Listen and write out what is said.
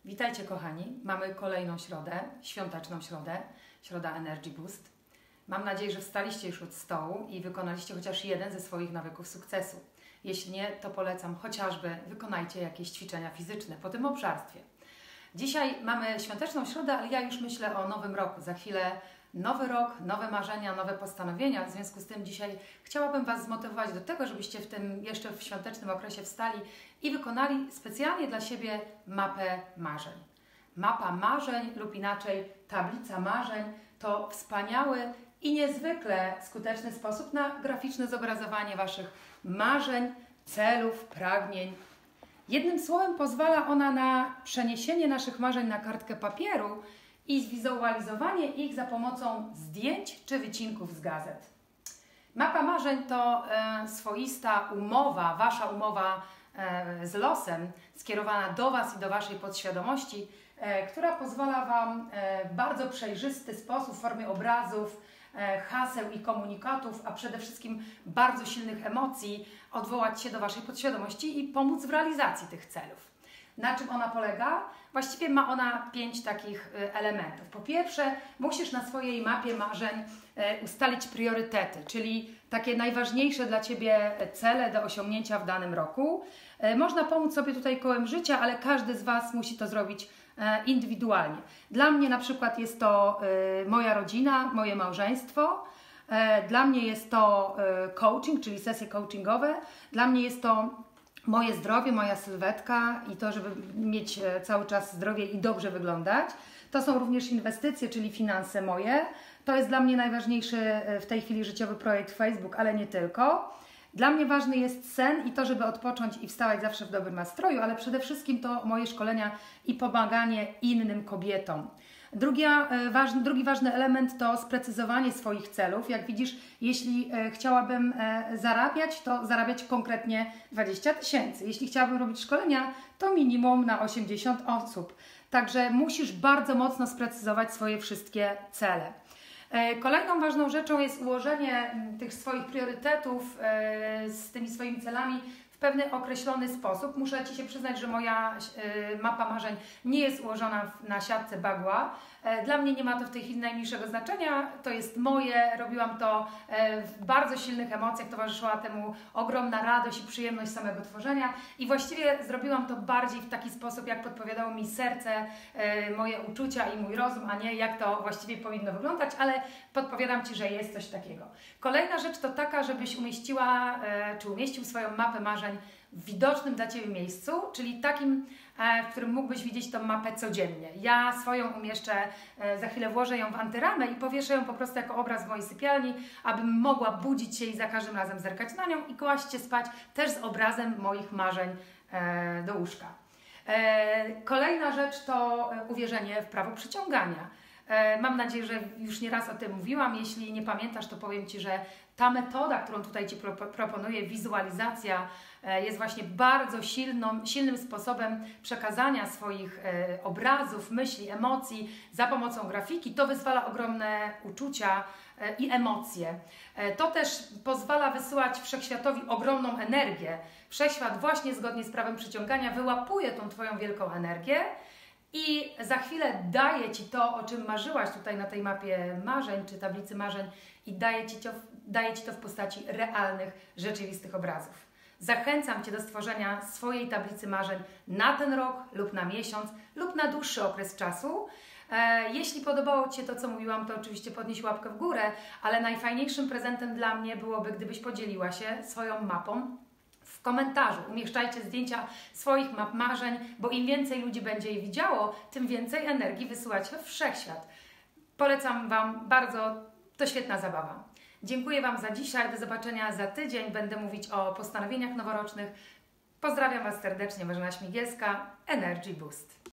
Witajcie kochani, mamy kolejną środę, świąteczną środę, środa Energy Boost. Mam nadzieję, że wstaliście już od stołu i wykonaliście chociaż jeden ze swoich nawyków sukcesu. Jeśli nie, to polecam chociażby wykonajcie jakieś ćwiczenia fizyczne po tym obszarstwie. Dzisiaj mamy świąteczną środę, ale ja już myślę o nowym roku. Za chwilę nowy rok, nowe marzenia, nowe postanowienia. W związku z tym dzisiaj chciałabym Was zmotywować do tego, żebyście w tym jeszcze w świątecznym okresie wstali i wykonali specjalnie dla siebie mapę marzeń. Mapa marzeń lub inaczej tablica marzeń to wspaniały i niezwykle skuteczny sposób na graficzne zobrazowanie Waszych marzeń, celów, pragnień. Jednym słowem pozwala ona na przeniesienie naszych marzeń na kartkę papieru i zwizualizowanie ich za pomocą zdjęć czy wycinków z gazet. Mapa marzeń to swoista umowa, Wasza umowa z losem, skierowana do Was i do Waszej podświadomości, która pozwala Wam w bardzo przejrzysty sposób w formie obrazów, haseł i komunikatów, a przede wszystkim bardzo silnych emocji odwołać się do Waszej podświadomości i pomóc w realizacji tych celów. Na czym ona polega? Właściwie ma ona 5 takich elementów. Po pierwsze, musisz na swojej mapie marzeń ustalić priorytety, czyli takie najważniejsze dla Ciebie cele do osiągnięcia w danym roku. Można pomóc sobie tutaj kołem życia, ale każdy z Was musi to zrobić indywidualnie. Dla mnie na przykład jest to moja rodzina, moje małżeństwo. Dla mnie jest to coaching, czyli sesje coachingowe. Dla mnie jest to moje zdrowie, moja sylwetka i to, żeby mieć cały czas zdrowie i dobrze wyglądać. To są również inwestycje, czyli finanse moje. To jest dla mnie najważniejszy w tej chwili życiowy projekt Facebook, ale nie tylko. Dla mnie ważny jest sen i to, żeby odpocząć i wstawać zawsze w dobrym nastroju, ale przede wszystkim to moje szkolenia i pomaganie innym kobietom. Drugi ważny element to sprecyzowanie swoich celów. Jak widzisz, jeśli chciałabym zarabiać, to zarabiać konkretnie 20 000. Jeśli chciałabym robić szkolenia, to minimum na 80 osób. Także musisz bardzo mocno sprecyzować swoje wszystkie cele. Kolejną ważną rzeczą jest ułożenie tych swoich priorytetów z tymi swoimi celami w pewny określony sposób. Muszę Ci się przyznać, że moja mapa marzeń nie jest ułożona na siatce bagła. Dla mnie nie ma to w tej chwili najmniejszego znaczenia. To jest moje, robiłam to w bardzo silnych emocjach, towarzyszyła temu ogromna radość i przyjemność samego tworzenia i właściwie zrobiłam to bardziej w taki sposób, jak podpowiadało mi serce, moje uczucia i mój rozum, a nie jak to właściwie powinno wyglądać, ale podpowiadam Ci, że jest coś takiego. Kolejna rzecz to taka, żebyś umieściła, czy umieścił swoją mapę marzeń w widocznym dla Ciebie miejscu, czyli takim, w którym mógłbyś widzieć tą mapę codziennie. Ja swoją umieszczę, za chwilę włożę ją w antyramę i powieszę ją po prostu jako obraz w mojej sypialni, abym mogła budzić się i za każdym razem zerkać na nią i kłaść się spać też z obrazem moich marzeń do łóżka. Kolejna rzecz to uwierzenie w prawo przyciągania. Mam nadzieję, że już nieraz o tym mówiłam. Jeśli nie pamiętasz, to powiem Ci, że ta metoda, którą tutaj Ci proponuję, wizualizacja, jest właśnie bardzo silnym sposobem przekazania swoich obrazów, myśli, emocji za pomocą grafiki. To wyzwala ogromne uczucia i emocje. To też pozwala wysyłać wszechświatowi ogromną energię. Wszechświat właśnie zgodnie z prawem przyciągania wyłapuje tą Twoją wielką energię i za chwilę daje Ci to, o czym marzyłaś tutaj na tej mapie marzeń, czy tablicy marzeń i daje Ci to w postaci realnych, rzeczywistych obrazów. Zachęcam Cię do stworzenia swojej tablicy marzeń na ten rok lub na miesiąc lub na dłuższy okres czasu. Jeśli podobało Ci się to, co mówiłam, to oczywiście podnieś łapkę w górę, ale najfajniejszym prezentem dla mnie byłoby, gdybyś podzieliła się swoją mapą w komentarzu. Umieszczajcie zdjęcia swoich map marzeń, bo im więcej ludzi będzie je widziało, tym więcej energii wysyłacie w wszechświat. Polecam Wam bardzo, to świetna zabawa. Dziękuję Wam za dzisiaj, do zobaczenia za tydzień. Będę mówić o postanowieniach noworocznych. Pozdrawiam Was serdecznie, Marzena Śmigielska, Energy Boost.